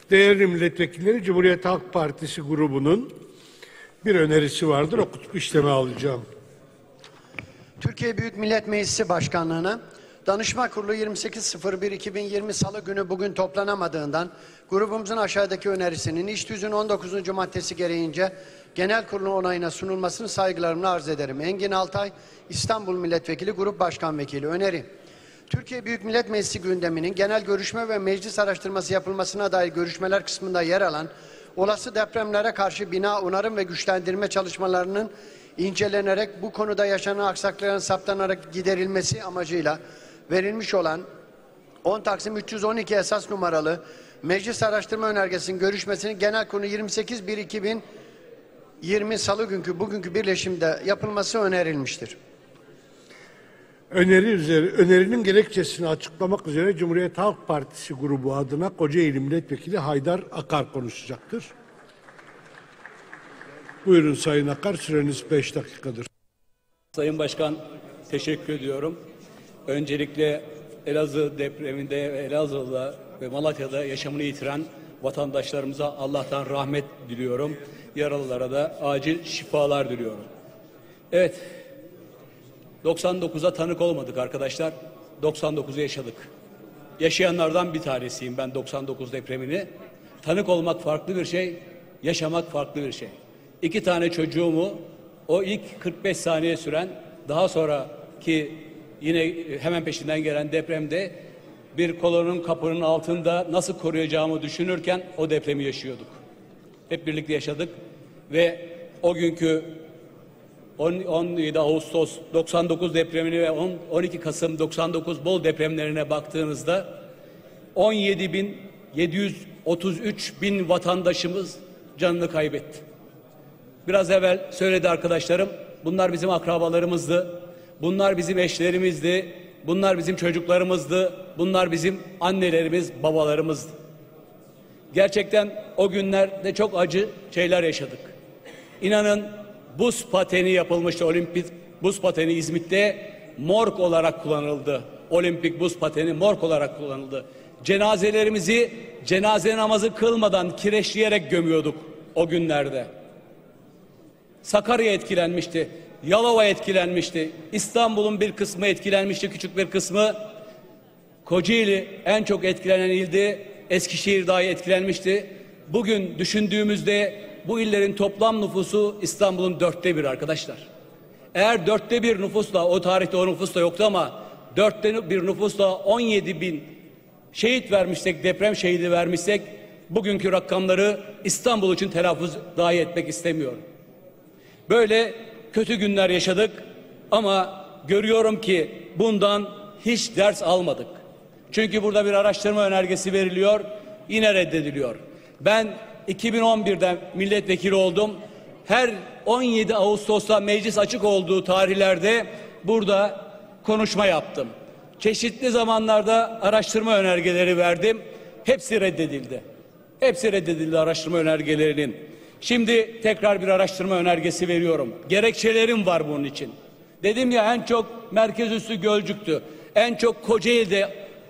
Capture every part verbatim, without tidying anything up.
Değerli milletvekilleri, Cumhuriyet Halk Partisi grubunun bir önerisi vardır. Okutup işleme alacağım. Türkiye Büyük Millet Meclisi Başkanlığı'na Danışma Kurulu yirmi sekiz Eylül iki bin yirmi Salı günü bugün toplanamadığından grubumuzun aşağıdaki önerisinin iş tüzüğünün on dokuzuncu maddesi gereğince genel kurulun onayına sunulmasını saygılarımla arz ederim. Engin Altay, İstanbul Milletvekili, Grup Başkan Vekili. Öneri: Türkiye Büyük Millet Meclisi gündeminin genel görüşme ve meclis araştırması yapılmasına dair görüşmeler kısmında yer alan olası depremlere karşı bina, onarım ve güçlendirme çalışmalarının incelenerek bu konuda yaşanan aksaklıkların saptanarak giderilmesi amacıyla verilmiş olan on Taksim üç yüz on iki esas numaralı Meclis Araştırma Önergesi'nin görüşmesinin genel konu yirmi sekiz Eylül iki bin yirmi Salı günkü bugünkü birleşimde yapılması önerilmiştir. Öneri üzeri, önerinin gerekçesini açıklamak üzere Cumhuriyet Halk Partisi grubu adına Kocaeli Milletvekili Haydar Akar konuşacaktır. Buyurun Sayın Akar, süreniz beş dakikadır. Sayın Başkan, teşekkür ediyorum. Öncelikle Elazığ depreminde, Elazığ'da ve Malatya'da yaşamını yitiren vatandaşlarımıza Allah'tan rahmet diliyorum. Yaralılara da acil şifalar diliyorum. Evet, doksan dokuza tanık olmadık arkadaşlar. doksan dokuzu yaşadık. Yaşayanlardan bir tanesiyim ben doksan dokuz depremini. Tanık olmak farklı bir şey, yaşamak farklı bir şey. İki tane çocuğumu o ilk kırk beş saniye süren, daha sonraki yine hemen peşinden gelen depremde bir kolonun kapının altında nasıl koruyacağımı düşünürken o depremi yaşıyorduk. Hep birlikte yaşadık ve o günkü on yedi Ağustos doksan dokuz depremini ve on iki Kasım doksan dokuz Bolu depremlerine baktığınızda on yedi bin yedi yüz otuz üç bin vatandaşımız canını kaybetti. Biraz evvel söyledi arkadaşlarım, bunlar bizim akrabalarımızdı, bunlar bizim eşlerimizdi, bunlar bizim çocuklarımızdı, bunlar bizim annelerimiz, babalarımızdı. Gerçekten o günlerde çok acı şeyler yaşadık. İnanın buz pateni yapılmıştı, olimpik buz pateni İzmit'te morg olarak kullanıldı. Olimpik buz pateni morg olarak kullanıldı. Cenazelerimizi cenaze namazı kılmadan kireçleyerek gömüyorduk o günlerde. Sakarya etkilenmişti, Yalova etkilenmişti, İstanbul'un bir kısmı etkilenmişti, küçük bir kısmı. Kocaeli en çok etkilenen ildi, Eskişehir dahi etkilenmişti. Bugün düşündüğümüzde bu illerin toplam nüfusu İstanbul'un dörtte bir arkadaşlar. Eğer dörtte bir nüfusla, o tarihte o nüfus da yoktu ama dörtte bir nüfusla on yedi bin şehit vermişsek, deprem şehidi vermişsek, bugünkü rakamları İstanbul için telaffuz dahi etmek istemiyorum. Böyle kötü günler yaşadık ama görüyorum ki bundan hiç ders almadık. Çünkü burada bir araştırma önergesi veriliyor, yine reddediliyor. Ben iki bin on bir'de milletvekili oldum. Her on yedi Ağustos'ta meclis açık olduğu tarihlerde burada konuşma yaptım. Çeşitli zamanlarda araştırma önergeleri verdim. Hepsi reddedildi. Hepsi reddedildi araştırma önergelerinin. Şimdi tekrar bir araştırma önergesi veriyorum. Gerekçelerim var bunun için. Dedim ya, en çok merkez üssü Gölcük'tü. En çok Kocaeli'de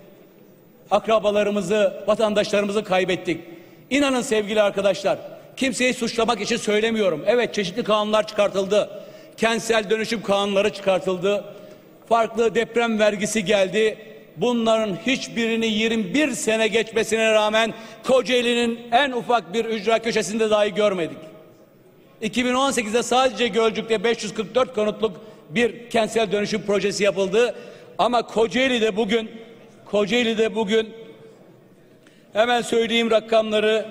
akrabalarımızı, vatandaşlarımızı kaybettik. İnanın sevgili arkadaşlar, kimseyi suçlamak için söylemiyorum. Evet, çeşitli kanunlar çıkartıldı. Kentsel dönüşüm kanunları çıkartıldı. Farklı deprem vergisi geldi. Bunların hiçbirini yirmi bir sene geçmesine rağmen Kocaeli'nin en ufak bir ücra köşesinde dahi görmedik. iki bin on sekiz'de sadece Gölcük'te beş yüz kırk dört konutluk bir kentsel dönüşüm projesi yapıldı. Ama Kocaeli'de bugün Kocaeli'de bugün hemen söyleyeyim rakamları.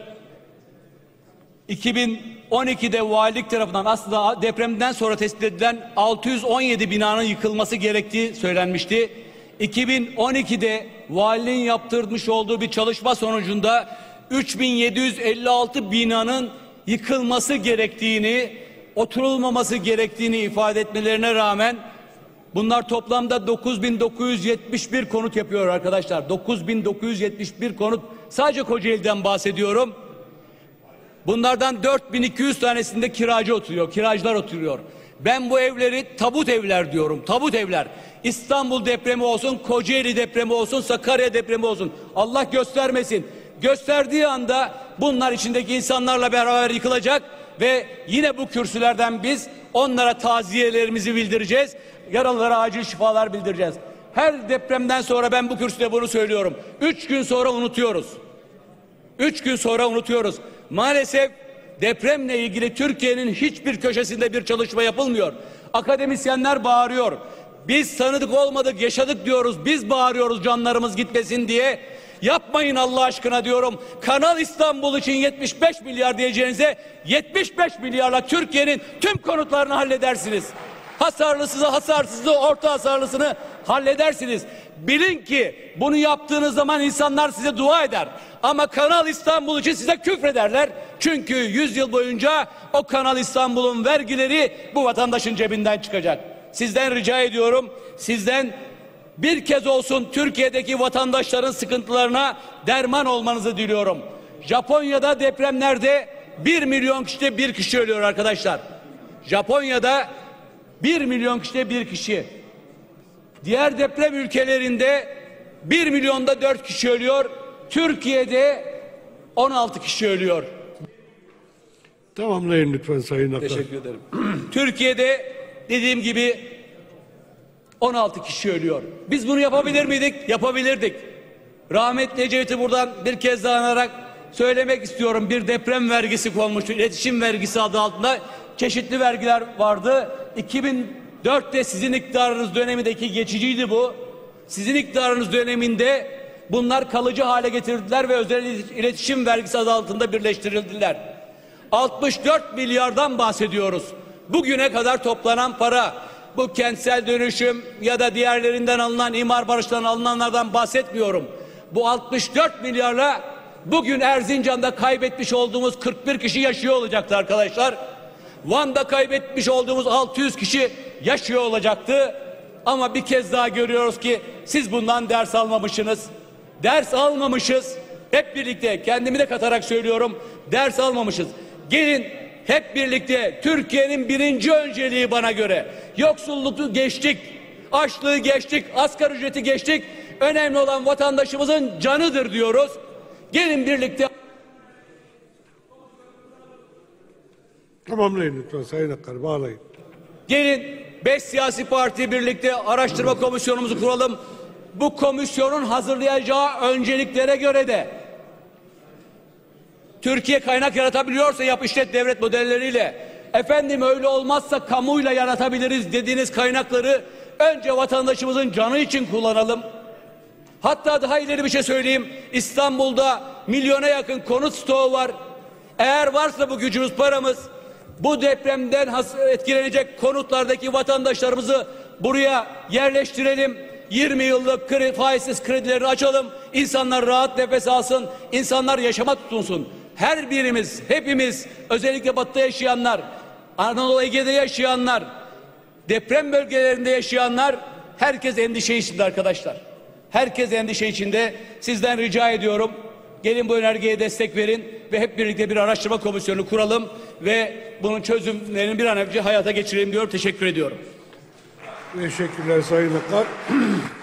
iki bin on iki'de valilik tarafından aslında depremden sonra tespit edilen altı yüz on yedi binanın yıkılması gerektiği söylenmişti. iki bin on iki'de valiliğin yaptırmış olduğu bir çalışma sonucunda üç bin yedi yüz elli altı binanın yıkılması gerektiğini, oturulmaması gerektiğini ifade etmelerine rağmen bunlar toplamda dokuz bin dokuz yüz yetmiş bir konut yapıyor arkadaşlar. dokuz bin dokuz yüz yetmiş bir konut, sadece Kocaeli'den bahsediyorum. Bunlardan dört bin iki yüz tanesinde kiracı oturuyor, kiracılar oturuyor. Ben bu evleri tabut evler diyorum, tabut evler. İstanbul depremi olsun, Kocaeli depremi olsun, Sakarya depremi olsun. Allah göstermesin. gösterdiği anda bunlar içindeki insanlarla beraber yıkılacak ve yine bu kürsülerden biz onlara taziyelerimizi bildireceğiz. Yaralılara acil şifalar bildireceğiz. Her depremden sonra ben bu kürsüde bunu söylüyorum. Üç gün sonra unutuyoruz. Üç gün sonra unutuyoruz. Maalesef depremle ilgili Türkiye'nin hiçbir köşesinde bir çalışma yapılmıyor. Akademisyenler bağırıyor. Biz tanıdık olmadık, yaşadık diyoruz. Biz bağırıyoruz canlarımız gitmesin diye. Yapmayın Allah aşkına diyorum. Kanal İstanbul için yetmiş beş milyar diyeceğinize yetmiş beş milyarla Türkiye'nin tüm konutlarını halledersiniz. Hasarlısızı, hasarsızı, orta hasarlısını halledersiniz. Bilin ki bunu yaptığınız zaman insanlar size dua eder. Ama Kanal İstanbul için size küfrederler. Çünkü yüz yıl boyunca o Kanal İstanbul'un vergileri bu vatandaşın cebinden çıkacak. Sizden rica ediyorum, sizden bir kez olsun Türkiye'deki vatandaşların sıkıntılarına derman olmanızı diliyorum. Japonya'da depremlerde bir milyon kişide bir kişi ölüyor arkadaşlar. Japonya'da bir milyon kişide bir kişi. Diğer deprem ülkelerinde bir milyonda dört kişi ölüyor. Türkiye'de on altı kişi ölüyor. Tamamlayın lütfen Sayın Akar. Teşekkür ederim. Türkiye'de dediğim gibi on altı kişi ölüyor. Biz bunu yapabilir miydik? Yapabilirdik. Rahmetli Ecevit'i buradan bir kez daha anarak söylemek istiyorum. Bir deprem vergisi konmuştu. İletişim vergisi adı altında çeşitli vergiler vardı. iki bin dörtte sizin iktidarınız dönemindeki geçiciydi bu. Sizin iktidarınız döneminde bunlar kalıcı hale getirdiler ve özel iletişim vergisi adı altında birleştirildiler. altmış dört milyardan bahsediyoruz. Bugüne kadar toplanan para, bu kentsel dönüşüm ya da diğerlerinden alınan imar barışlarından alınanlardan bahsetmiyorum. Bu altmış dört milyarla bugün Erzincan'da kaybetmiş olduğumuz kırk bir kişi yaşıyor olacaktı arkadaşlar. Van'da kaybetmiş olduğumuz altı yüz kişi yaşıyor olacaktı. Ama bir kez daha görüyoruz ki siz bundan ders almamışsınız. Ders almamışız. Hep birlikte kendimi de katarak söylüyorum. Ders almamışız. Gelin hep birlikte Türkiye'nin birinci önceliği bana göre. Yoksulluğu geçtik. Açlığı geçtik. Asgari ücreti geçtik. Önemli olan vatandaşımızın canıdır diyoruz. Gelin birlikte. Tamamlayın lütfen Sayın Akar. Bağlayın. Gelin beş siyasi parti birlikte araştırma komisyonumuzu kuralım. Bu komisyonun hazırlayacağı önceliklere göre de Türkiye kaynak yaratabiliyorsa yap işlet devlet modelleriyle, efendim öyle olmazsa kamuyla yaratabiliriz dediğiniz kaynakları önce vatandaşımızın canı için kullanalım. Hatta daha ileri bir şey söyleyeyim. İstanbul'da milyona yakın konut stoğu var. Eğer varsa bu gücümüz, paramız, bu depremden etkilenecek konutlardaki vatandaşlarımızı buraya yerleştirelim. yirmi yıllık kredi, faizsiz kredileri açalım. İnsanlar rahat nefes alsın. İnsanlar yaşama tutunsun. Her birimiz, hepimiz, özellikle batıda yaşayanlar, Anadolu Ege'de yaşayanlar, deprem bölgelerinde yaşayanlar, herkes endişe içinde arkadaşlar. Herkes endişe içinde. Sizden rica ediyorum. Gelin bu önergeye destek verin ve hep birlikte bir araştırma komisyonu kuralım ve bunun çözümlerini bir an önce hayata geçirelim diyorum. Teşekkür ediyorum. Teşekkürler Sayın Akar.